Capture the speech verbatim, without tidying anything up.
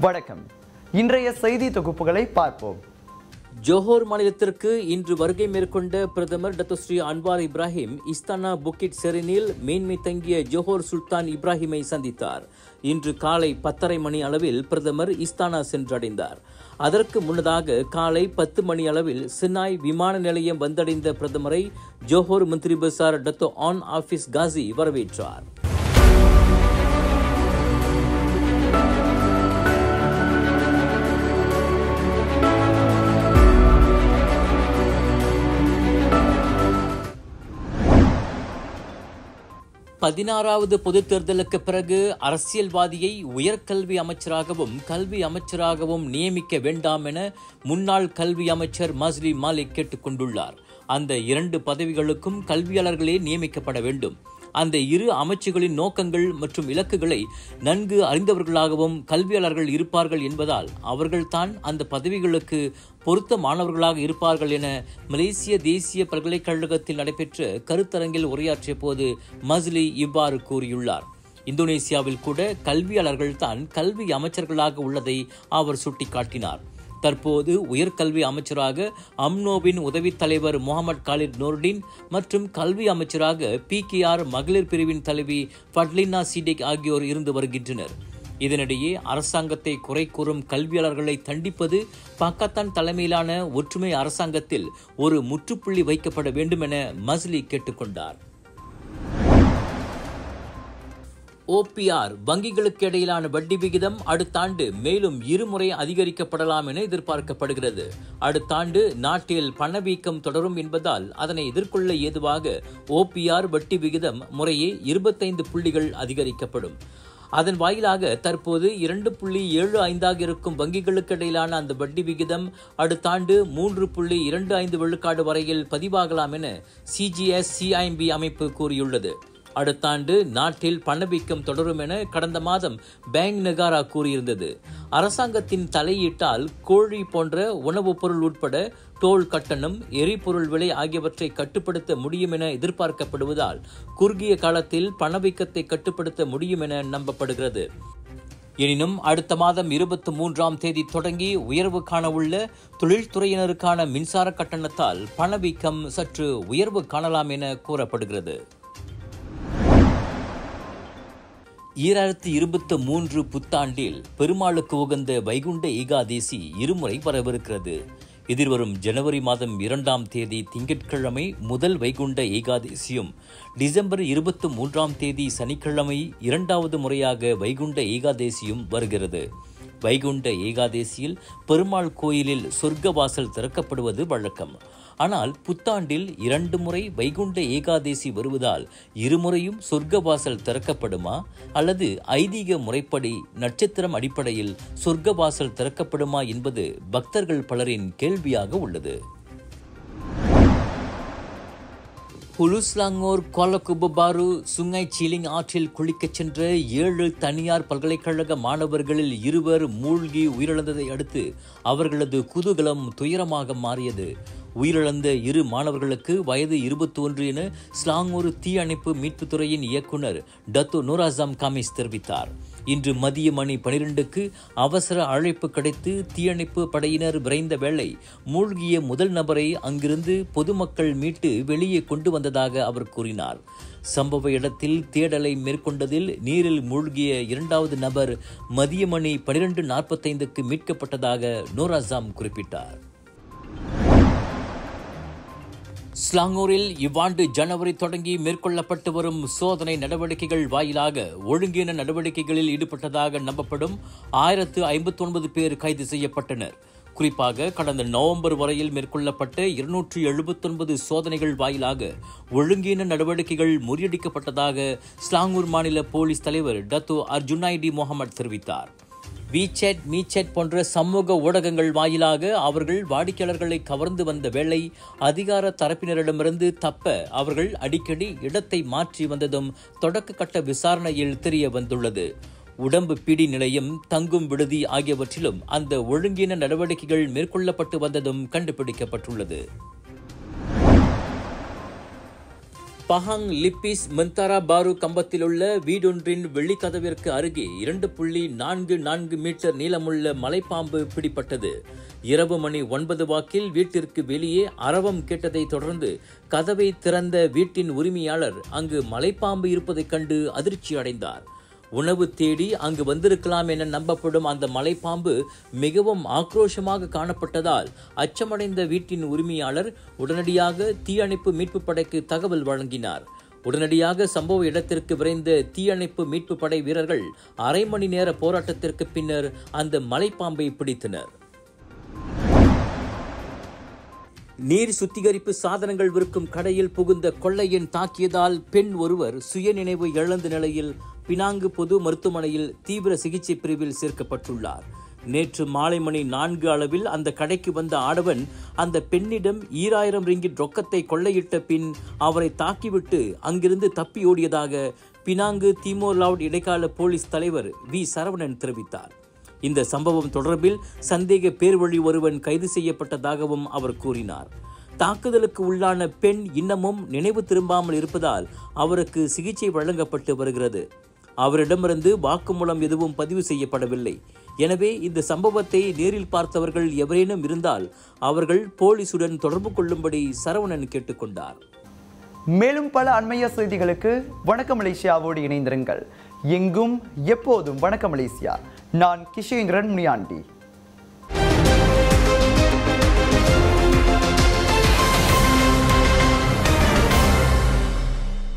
வணக்கம். இன்றைய செய்தி தொகுப்புகளை பார்ப்போம். ஜோஹர் மாநிலத்திற்கு இன்று வருகை மேற்கொண்ட பிரதமர் Dato Seri Anwar Ibrahim Istana Bukit செரினில் மேன்மை தங்கிய ஜோஹர் சுல்தான் இப்ராஹிமை சந்தித்தார். இன்று காலை பத்தரை மணி அளவில் பிரதமர் இஸ்தானா சென்றடைந்தார். அதற்கு முன்னதாக காலை பத்து மணி அளவில் சினாய் விமான நிலையம் வந்தடைந்த பிரதமரை Johor Menteri Besar Dato Onn Hafiz Ghazi வரவேற்றார். பதினாறாவது பொதுத் தேர்தலுக்கு பிறகு அரசியல்வாதியை உயர்கல்வி அமைச்சராகவும் கல்வி அமைச்சராகவும் நியமிக்க வேண்டாம் என முன்னாள் கல்வி அமைச்சர் மஸ்லி மாலிக் கேட்டுக் கொண்டுள்ளார். அந்த இரண்டு பதவிகளுக்கும் கல்வியாளர்களே நியமிக்கப்பட வேண்டும். அந்த இரு அமைச்சுகளின் நோக்கங்கள் மற்றும் இலக்குகளை நன்கு அறிந்தவர்களாகவும் கல்வியாளர்கள் இருப்பார்கள் என்பதால் அவர்கள்தான் அந்த பதவிகளுக்கு பொருத்தமானவர்களாக இருப்பார்கள் என மலேசிய தேசிய பல்கலைக்கழகத்தில் நடைபெற்ற கருத்தரங்கில் உரையாற்றிய போது மஸ்லி இவ்வாறு கூறியுள்ளார். இந்தோனேசியாவில் கூட கல்வியாளர்கள் தான் கல்வி அமைச்சர்களாக உள்ளதை அவர் சுட்டிக்காட்டினார். தற்போது உயர்கல்வி அமைச்சராக அம்னோவின் உதவித் தலைவர் முகமது காலித் நூர்டின் மற்றும் கல்வி அமைச்சராக பி கே ஆர் மகளிர் பிரிவின் தலைவி ஃபட்லினா சிடிக் ஆகியோர் இருந்து வருகின்றனர். இதனிடையே அரசாங்கத்தை குறை கூறும் கல்வியாளர்களை தண்டிப்பது பாகிஸ்தான் தலைமையிலான ஒற்றுமை அரசாங்கத்தில் ஒரு முற்றுப்புள்ளி வைக்கப்பட வேண்டும் என மஸ்லி கேட்டுக்கொண்டார். ஓ பி ஆர் வங்கிகளுக்கு இடையிலான வட்டி விகிதம் அடுத்த ஆண்டு மேலும் இருமுறை அதிகரிக்கப்படலாம் என எதிர்பார்க்கப்படுகிறது. அடுத்த ஆண்டு நாட்டில் பணவீக்கம் தொடரும் என்பதால் அதனை எதிர்கொள்ள ஏதுவாக ஓ பி ஆர் வட்டி விகிதம் முறையே இருபத்தைந்து புள்ளிகள் அதிகரிக்கப்படும். அதன் வாயிலாக தற்போது இரண்டு புள்ளி ஏழு ஐந்தாக இருக்கும் வங்கிகளுக்கு இடையிலான அந்த வட்டி விகிதம் அடுத்த ஆண்டு மூன்று புள்ளி இரண்டு ஐந்து விழுக்காடு வரையில் பதிவாகலாம் என C G S C I M B அமைப்பு கூறியுள்ளது. அடுத்த ஆண்டு நாட்டில் பணவீக்கம் தொடரும் என கடந்த மாதம் பேங்க் நெகாரா கூறியிருந்தது. அரசாங்கத்தின் தலையீட்டால் கோழி போன்ற உணவுப் பொருள் உட்பட டோல் கட்டணம், எரிபொருள் விலை ஆகியவற்றை கட்டுப்படுத்த முடியும் என எதிர்பார்க்கப்படுவதால் குறுகிய காலத்தில் பணவீக்கத்தை கட்டுப்படுத்த முடியும் என நம்பப்படுகிறது. எனினும் அடுத்த மாதம் இருபத்தி மூன்றாம் தேதி தொடங்கி உயர்வு காண உள்ள தொழில்துறையினருக்கான மின்சார கட்டணத்தால் பணவீக்கம் சற்று உயர்வு காணலாம் என கூறப்படுகிறது. ஈராயிரத்தி இருபத்தி மூன்று புத்தாண்டில் பெருமாளுக்கு உகந்த வைகுண்ட ஏகாதேசி இருமுறை வரவிருக்கிறது. எதிர்வரும் ஜனவரி மாதம் இரண்டாம் தேதி திங்கட்கிழமை முதல் வைகுண்ட ஏகாதேசியும் டிசம்பர் இருபத்தி மூன்றாம் தேதி சனிக்கிழமை இரண்டாவது முறையாக வைகுண்ட ஏகாதேசியும் வருகிறது. வைகுண்ட ஏகாதேசியில் பெருமாள் கோயிலில் சொர்க்கவாசல் திறக்கப்படுவது வழக்கம். ஆனால் புத்தாண்டில் இரண்டு முறை வைகுண்ட ஏகாதேசி வருவதால் இருமுறையும் சொர்க்கவாசல் திறக்கப்படுமா அல்லது ஐதீக முறைப்படி நட்சத்திரம் அடிப்படையில் சொர்க்கவாசல் திறக்கப்படுமா என்பது பக்தர்கள் பலரின் கேள்வியாக உள்ளது. Hulu Selangor Kuala Kubu Bharu Sungai Chiling ஆற்றில் குளிக்கச் சென்ற ஏழு தனியார் பல்கலைக்கழக மாணவர்களில் இருவர் மூழ்கி உயிரிழந்ததை அடுத்து அவர்களது குதூகலம் துயரமாக மாறியது. உயிரிழந்த இரு மாணவர்களுக்கு வயது இருபத்தி ஒன்று என ஸ்லாங்கூர் தீயணைப்பு மீட்புத்துறையின் இயக்குனர் டத்தோ நூராசாம் காமிஸ் தெரிவித்தார். இன்று மதிய மணி பனிரெண்டுக்கு அவசர அழைப்பு கிடைத்து தீயணைப்பு படையினர் விரைந்த வேளை மூழ்கிய முதல் நபரை அங்கிருந்து பொதுமக்கள் மீட்டு வெளியே கொண்டு வந்ததாக அவர் கூறினார். சம்பவ இடத்தில் தேடலை மேற்கொண்டதில் நீரில் மூழ்கிய இரண்டாவது நபர் மதிய மணி பனிரெண்டு நாற்பத்தைந்துக்கு மீட்கப்பட்டதாக நூராசாம் குறிப்பிட்டார். ஸ்லாங்கூரில் இவ்வாண்டு ஜனவரி தொடங்கி மேற்கொள்ளப்பட்டு வரும் சோதனை நடவடிக்கைகள் வாயிலாக ஒழுங்கீன நடவடிக்கைகளில் ஈடுபட்டதாக நம்பப்படும் ஆயிரத்து ஐம்பத்தி ஒன்பது பேர் கைது செய்யப்பட்டனர். குறிப்பாக கடந்த நவம்பர் வரையில் மேற்கொள்ளப்பட்ட இருநூற்றி எழுபத்தி ஒன்பது சோதனைகள் வாயிலாக ஒழுங்கீன நடவடிக்கைகள் முறியடிக்கப்பட்டதாக ஸ்லாங்கூர் மாநில போலீஸ் தலைவர் டத்தோ அர்ஜுனாய்டி முகமது தெரிவித்தார். வீசேட் மீசேட் போன்ற சமூக ஊடகங்கள் வாயிலாக அவர்கள் வாடிக்கையாளர்களை கவர்ந்து வந்த வேளை அதிகார தரப்பினரிடமிருந்து தப்ப அவர்கள் அடிக்கடி இடத்தை மாற்றி வந்ததும் தொடக்க கட்ட விசாரணையில் தெரிய வந்துள்ளது. உடம்பு பிடி நிலையம், தங்கும் விடுதி ஆகியவற்றிலும் அந்த ஒழுங்கீன நடவடிக்கைகள் மேற்கொள்ளப்பட்டு வந்ததும் கண்டுபிடிக்கப்பட்டுள்ளது. பஹாங் லிப்பிஸ் மெந்தாரா பாரு கம்பத்தில் உள்ள வீடொன்றின் வெள்ளிக்கதவிற்கு அருகே இரண்டு புள்ளி நான்கு நான்கு மீட்டர் நீளமுள்ள மலைப்பாம்பு பிடிபட்டது. இரவு மணி ஒன்பது வாக்கில் வீட்டிற்கு வெளியே அரவம் கேட்டதை தொடர்ந்து கதவை திறந்த வீட்டின் உரிமையாளர் அங்கு மலைப்பாம்பு இருப்பதைக் கண்டு அதிர்ச்சி அடைந்தார். உணவு தேடி அங்கு வந்திருக்கலாம் என நம்பப்படும் அந்த மலைப்பாம்பு மிகவும் ஆக்ரோஷமாக காணப்பட்டதால் அச்சமடைந்த வீட்டின் உரிமையாளர் உடனடியாக தீயணைப்பு மீட்பு படைக்கு தகவல் வழங்கினார். உடனடியாக சம்பவ இடத்திற்கு விரைந்த தீயணைப்பு மீட்பு படை வீரர்கள் அரை மணி நேர போராட்டத்திற்கு பின்னர் அந்த மலைப்பாம்பை பிடித்தனர். நீர் சுத்திகரிப்பு சாதனங்கள் விற்கும் கடையில் புகுந்த கொள்ளையன் தாக்கியதால் பெண் ஒருவர் சுயநினைவு இழந்த நிலையில் பினாங்கு பொது மருத்துவமனையில் தீவிர சிகிச்சை பிரிவில் சேர்க்கப்பட்டுள்ளார். நேற்று மாலை மணி நான்கு அளவில் அந்த கடைக்கு வந்த ஆடவன் அந்த பெண்ணிடம் ஈராயிரம் ரிங்கிட் ரொக்கத்தை கொள்ளையிட்ட பின் அவரை தாக்கிவிட்டு அங்கிருந்து தப்பி ஓடியதாக பினாங்கு திமோர் லவுட் இடைக்கால போலீஸ் தலைவர் வி சரவணன் தெரிவித்தார். இந்த சம்பவம் தொடர்பில் சந்தேக பேர்வழி ஒருவன் கைது செய்யப்பட்டதாகவும் அவர் கூறினார். தாக்குதலுக்கு உள்ளான பெண் இன்னமும் நினைவு திரும்பாமல் இருப்பதால் அவருக்கு சிகிச்சை வழங்கப்பட்டு வருகிறது. அவரிடமிருந்து வாக்குமூலம் எதுவும் பதிவு செய்யப்படவில்லை. எனவே இந்த சம்பவத்தை நேரில் பார்த்தவர்கள் எவரேனும் இருந்தால் அவர்கள் போலீசுடன் தொடர்பு கொள்ளும்படி சரவணன் கேட்டுக்கொண்டார். மேலும் பல அண்மைய செய்திகளுக்கு வணக்கம் மலேசியாவோடு இணைந்திருங்கள். எங்கும் எப்போதும் வணக்கம் மலேசியா. நான் கிஷேந்திரன் முனியாண்டி.